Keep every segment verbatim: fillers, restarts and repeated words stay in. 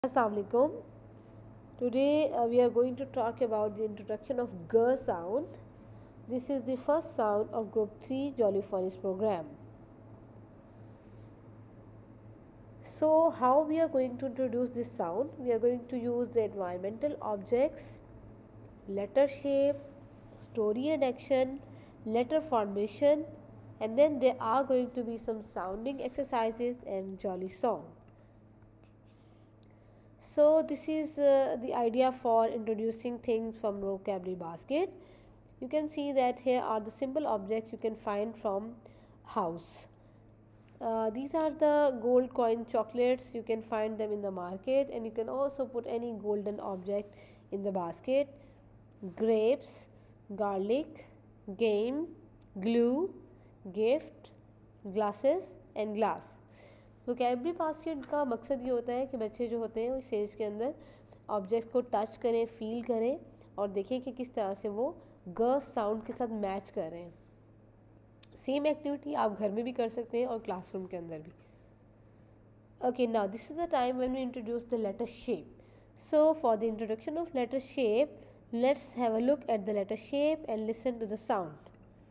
Assalamualaikum. Today uh, we are going to talk about the introduction of G sound. This is the first sound of Group three Jolly Phonics program. So how we are going to introduce this sound? We are going to use the environmental objects, letter shape, story and action, letter formation, and then there are going to be some sounding exercises and jolly song. So this is uh, the idea for introducing things from vocabulary basket. You can see that here are the simple objects you can find from house. Uh, these are the gold coin chocolates. You can find them in the market, and you can also put any golden object in the basket. Grapes, garlic, game, glue, gift, glasses and glass. Vocabulary basket का मकसद ये होता है कि बच्चे जो होते हैं वो इस एज के अंदर ऑब्जेक्ट को टच करें, फील करें और देखें कि किस तरह से वो ग साउंड के साथ मैच कर रहे हैं. सेम एक्टिविटी आप घर में भी कर सकते हैं और क्लासरूम के अंदर भी. Okay, now this is the time when we introduce the letter shape. So for the introduction of letter shape, let's have a look at the letter shape and listen to the sound.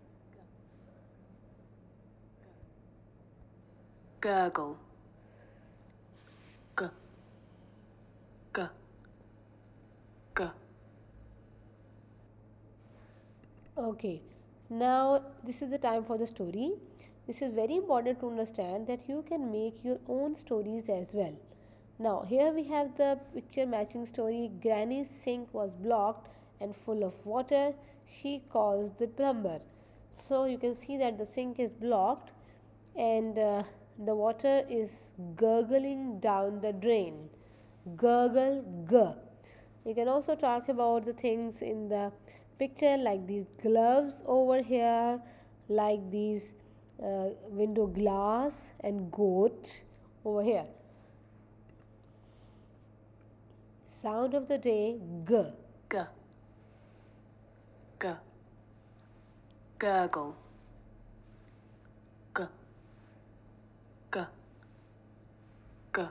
Gurgle. G. G. G. Okay, now this is the time for the story. This is very important to understand that you can make your own stories as well. Now here we have the picture matching story. Granny's sink was blocked and full of water. She calls the plumber. So you can see that the sink is blocked and uh, the water is gurgling down the drain. Gurgle, g. You can also talk about the things in the picture, like these gloves over here, like these uh, window glass and goat over here. Sound of the day, g. G. G. Gurgle. G. G. G.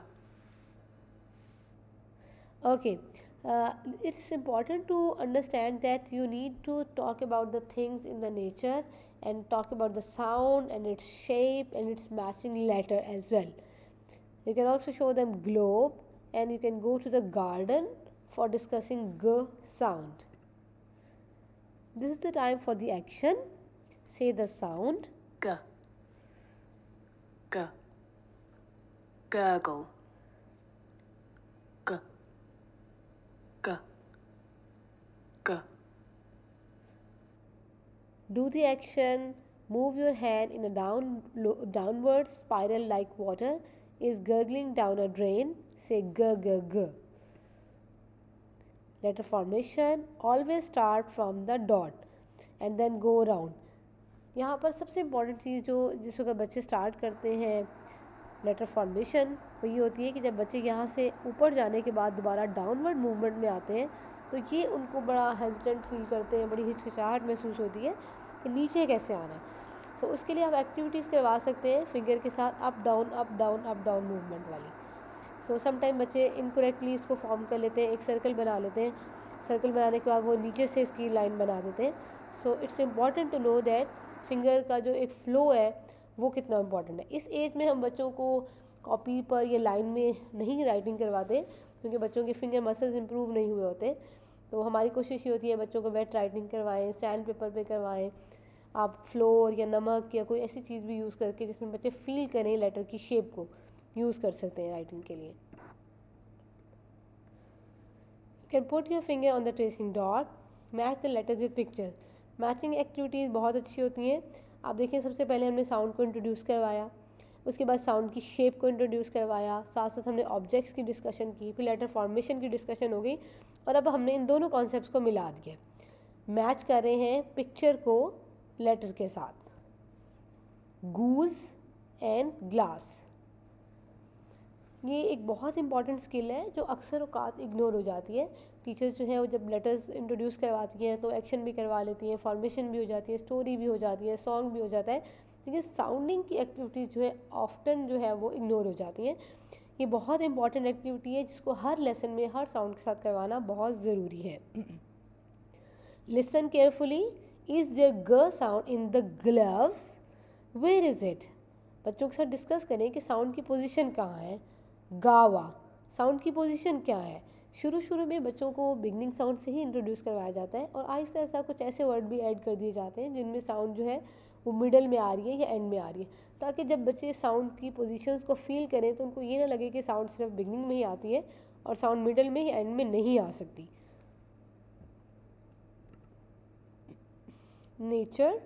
Okay, uh, it's important to understand that you need to talk about the things in the nature and talk about the sound and its shape and its matching letter as well. You can also show them globe, and you can go to the garden for discussing g sound. This is the time for the action. Say the sound. G. G. Gurgle. G. G. G. Do the action. Move your hand in a down downward spiral like water is gurgling down a drain. Say g g g. Letter formation. Always start from the dot and then go around. यहाँ पर सबसे important चीज़ जो जिसको अगर बच्चे start करते हैं letter formation, वो ये होती है कि जब बच्चे यहाँ से ऊपर जाने के बाद दोबारा डाउनवर्ड मूवमेंट में आते हैं तो ये उनको बड़ा हेजिटेंट फील करते हैं, बड़ी हिचकिचाहट महसूस होती है कि नीचे कैसे आना है. तो so, उसके लिए आप एक्टिविटीज़ करवा सकते हैं फिंगर के साथ, up down up down up down movement वाली. सो समटाइम बच्चे इनकरेक्टली इसको फॉर्म कर लेते हैं, एक सर्कल बना लेते हैं, सर्कल बनाने के बाद वो नीचे से इसकी लाइन बना देते हैं. So it's important to know that finger का जो एक फ़्लो है वो कितना इम्पॉर्टेंट है. इस एज में हम बच्चों को कॉपी पर या लाइन में नहीं राइटिंग करवाते क्योंकि बच्चों के फिंगर मसल्स इंप्रूव नहीं हुए होते. तो हमारी कोशिश ये होती है बच्चों को वेट राइटिंग करवाएं, सैंड पेपर पे करवाएं, आप फ्लोर या नमक या कोई ऐसी चीज़ भी यूज़ करके जिसमें बच्चे फील करें लेटर की शेप को, यूज़ कर सकते हैं राइटिंग के लिए. You can put your finger on the tracing dot. Match the letters with picture. Matching activities बहुत अच्छी होती हैं. आप देखिए, सबसे पहले हमने साउंड को इंट्रोड्यूस करवाया, उसके बाद साउंड की शेप को इंट्रोड्यूस करवाया, साथ साथ हमने ऑब्जेक्ट्स की डिस्कशन की, फिर लेटर फॉर्मेशन की डिस्कशन हो गई और अब हमने इन दोनों कॉन्सेप्ट्स को मिला दिया. मैच कर रहे हैं पिक्चर को लेटर के साथ. गूज एंड ग्लास, ये एक बहुत इंपॉर्टेंट स्किल है जो अक्सर औकात इग्नोर हो जाती है. टीचर्स जो है वो जब लेटर्स इंट्रोड्यूस करवाती हैं तो एक्शन भी करवा लेती हैं, फॉर्मेशन भी हो जाती है, स्टोरी भी हो जाती है, सॉन्ग भी हो जाता है, लेकिन साउंडिंग की एक्टिविटीज़ जो है ऑफ्टन जो है वो इग्नोर हो जाती हैं. ये बहुत इंपॉर्टेंट एक्टिविटी है जिसको हर लेसन में हर साउंड के साथ करवाना बहुत ज़रूरी है। Listen carefully, is there g sound in the gloves, where is it. बच्चों के साथ डिस्कस करें कि साउंड की पोजीशन कहाँ है। गावा, साउंड की पोजीशन क्या है। शुरू शुरू में बच्चों को बिगनिंग साउंड से ही इंट्रोड्यूस करवाया जाता है और आहिस्ता आहिस्ता कुछ ऐसे वर्ड भी ऐड कर दिए जाते हैं जिनमें साउंड जो है वो मिडल में आ रही है या एंड में आ रही है, ताकि जब बच्चे साउंड की पोजीशंस को फील करें तो उनको ये ना लगे कि साउंड सिर्फ बिगनिंग में ही आती है और साउंड मिडल में ही एंड में नहीं आ सकती। Nature,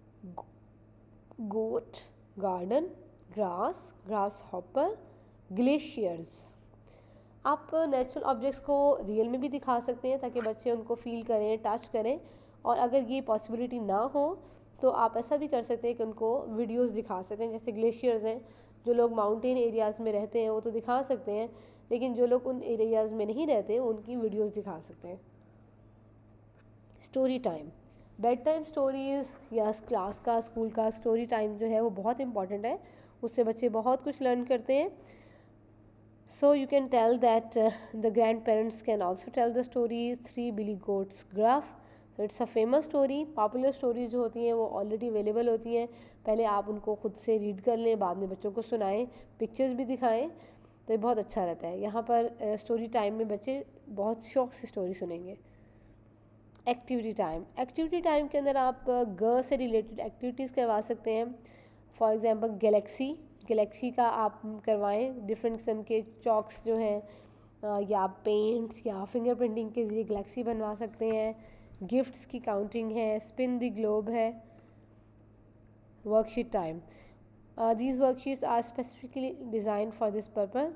goat, garden, grass, grasshopper, glaciers. आप नेचुरल ऑब्जेक्ट्स को रियल में भी दिखा सकते हैं ताकि बच्चे उनको फील करें, टच करें, और अगर ये पॉसिबिलिटी ना हो तो आप ऐसा भी कर सकते हैं कि उनको वीडियोस दिखा सकते हैं। जैसे ग्लेशियर्स हैं, जो लोग माउंटेन एरियाज़ में रहते हैं वो तो दिखा सकते हैं, लेकिन जो लोग उन एरियाज़ में नहीं रहते उनकी वीडियोस दिखा सकते हैं। Story time, bed time stories या क्लास का, स्कूल का स्टोरी टाइम जो है वो बहुत इंपॉर्टेंट है, उससे बच्चे बहुत कुछ लर्न करते हैं। So you can tell that uh, the grandparents can also tell the story Three Billy Goats Gruff. So it's a famous story. Popular stories जो होती हैं वो already available होती हैं, पहले आप उनको खुद से रीड कर लें, बाद में बच्चों को सुनाएं, पिक्चर्स भी दिखाएं, तो ये बहुत अच्छा रहता है। यहाँ पर स्टोरी uh, टाइम में बच्चे बहुत शौक से स्टोरी सुनेंगे। एक्टिविटी टाइम, एक्टिविटी टाइम के अंदर आप ग से रिलेटेड एक्टिविटीज़ करवा सकते हैं। फॉर एग्जांपल गैलेक्सी, गैलेक्सी का आप करवाएं, डिफरेंट किस्म के चॉक्स जो हैं या पेंट्स या फिंगर प्रिंटिंग के ज़रिए गैलेक्सी बनवा सकते हैं। गिफ्ट्स की काउंटिंग है, स्पिन द ग्लोब है। Worksheet time, these worksheets are specifically designed for this purpose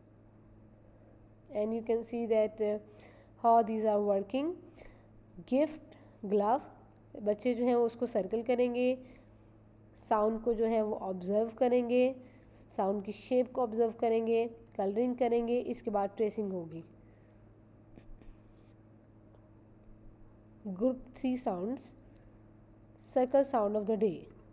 and you can see that how these are working. Gift glove, बच्चे जो हैं वो उसको सर्कल करेंगे, साउंड को जो है वो ऑब्ज़र्व करेंगे, साउंड की शेप को ऑब्ज़र्व करेंगे, कलरिंग करेंगे, इसके बाद ट्रेसिंग होगी। Group three sounds, circle sound of the day.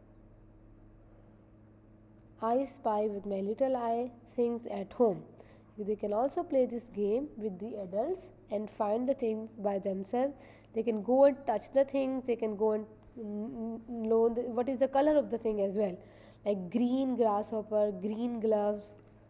I spy with my little eye things at home. They can also play this game with the adults and find the things by themselves. They can go and touch the thing, they can go and know the, what is the color of the thing as well, like green grasshopper, green gloves.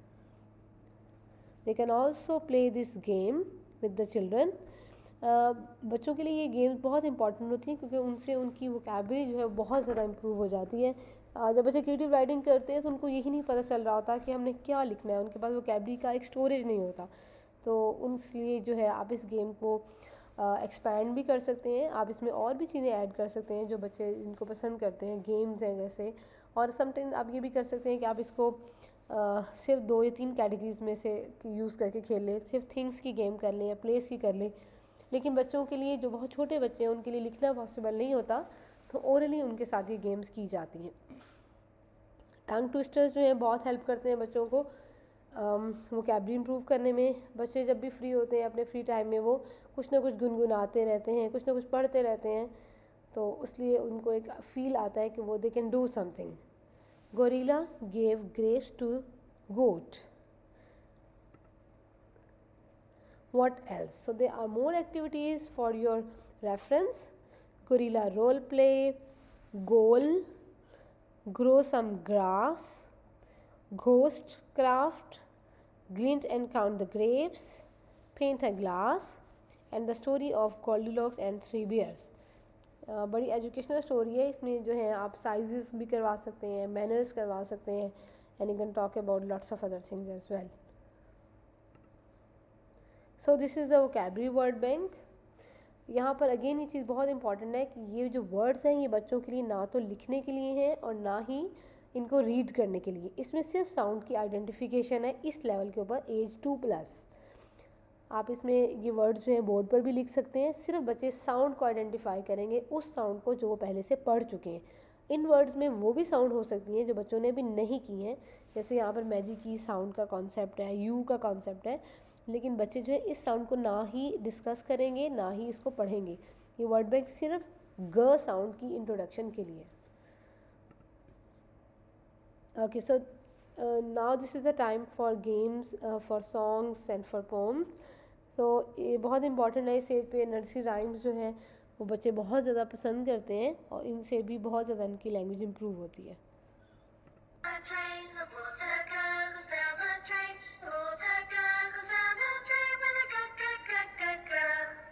They can also play this game with the children. uh, बच्चों के लिए ये games बहुत important होती हैं क्योंकि उनसे उनकी वोकैबुलरी जो है बहुत ज़्यादा इम्प्रूव हो जाती है। uh, जब बच्चे क्रिएटिव राइटिंग करते हैं तो उनको यही नहीं पता चल रहा होता कि हमने क्या लिखना है, उनके पास वोकैबुलरी का एक स्टोरेज नहीं होता, तो उसलिए जो है आप इस गेम को एक्सपैंड uh, भी कर सकते हैं। आप इसमें और भी चीज़ें ऐड कर सकते हैं जो बच्चे इनको पसंद करते हैं, गेम्स हैं जैसे, और समटाइम्स आप ये भी कर सकते हैं कि आप इसको uh, सिर्फ दो या तीन कैटेगरीज में से यूज़ करके खेल लें, सिर्फ थिंग्स की गेम कर लें या प्लेस की कर लें। लेकिन बच्चों के लिए जो बहुत छोटे बच्चे हैं उनके लिए लिखना पॉसिबल नहीं होता, तो ओरली उनके साथ ये गेम्स की जाती हैं। टंग ट्विस्टर्स जो हैं बहुत हेल्प करते हैं बच्चों को वोकैबुलरी इम्प्रूव करने में। बच्चे जब भी फ्री होते हैं अपने फ्री टाइम में वो कुछ ना कुछ गुनगुनाते रहते हैं, कुछ ना कुछ पढ़ते रहते हैं, तो इसलिए उनको एक फील आता है कि वो they can do something. Gorilla gave grapes to goat. What else? So there are more activities for your reference. Gorilla role play, goal, grow some grass, ghost craft, glint and count the grapes, paint a glass, and the story of Goldilocks and Three Bears. uh, बड़ी educational story है, इसमें जो है आप sizes भी करवा सकते हैं, मैनर्स करवा सकते हैं, and you can talk about lots of other things as well. So this is a vocabulary word bank. यहाँ पर अगेन ये चीज़ बहुत इंपॉर्टेंट है कि ये जो वर्ड्स हैं ये बच्चों के लिए ना तो लिखने के लिए हैं और ना ही इनको रीड करने के लिए, इसमें सिर्फ साउंड की आइडेंटिफिकेशन है इस लेवल के ऊपर, एज टू प्लस। आप इसमें ये वर्ड्स जो हैं बोर्ड पर भी लिख सकते हैं, सिर्फ बच्चे साउंड को आइडेंटिफाई करेंगे, उस साउंड को जो वो पहले से पढ़ चुके हैं। इन वर्ड्स में वो भी साउंड हो सकती हैं जो बच्चों ने अभी नहीं की हैं, जैसे यहाँ पर मैजिक की साउंड का कॉन्सेप्ट है, यू का कॉन्सेप्ट है, लेकिन बच्चे जो है इस साउंड को ना ही डिस्कस करेंगे ना ही इसको पढ़ेंगे। ये वर्ड बैंक सिर्फ ग साउंड की इंट्रोडक्शन के लिए। Okay, so now this is the time for games, for songs and for poems. So ये बहुत इंपॉर्टेंट है. इस एज पे नर्सरी राइम्स जो हैं वो बच्चे बहुत ज़्यादा पसंद करते हैं और इनसे भी बहुत ज़्यादा इनकी लैंग्वेज इम्प्रूव होती है. A train, the water gun goes down the drain. The water gun goes down the drain with a go go go go go.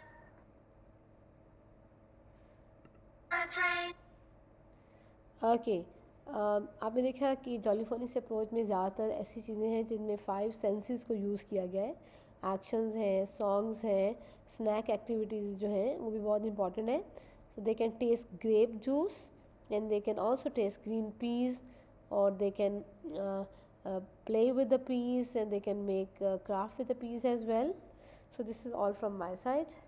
A train. Okay, आपने देखा कि जॉलीफोनिक्स अप्रोच में ज़्यादातर ऐसी चीज़ें हैं जिनमें फाइव सेंसेस को यूज़ किया गया है. एक्शंस हैं, सॉन्ग्स हैं, स्नैक एक्टिविटीज़ जो हैं वो भी बहुत इंपॉर्टेंट है. So they can taste grape juice and they can also taste green peas, और they can play with the peas and they can make craft with the peas as well. So this is all from my side.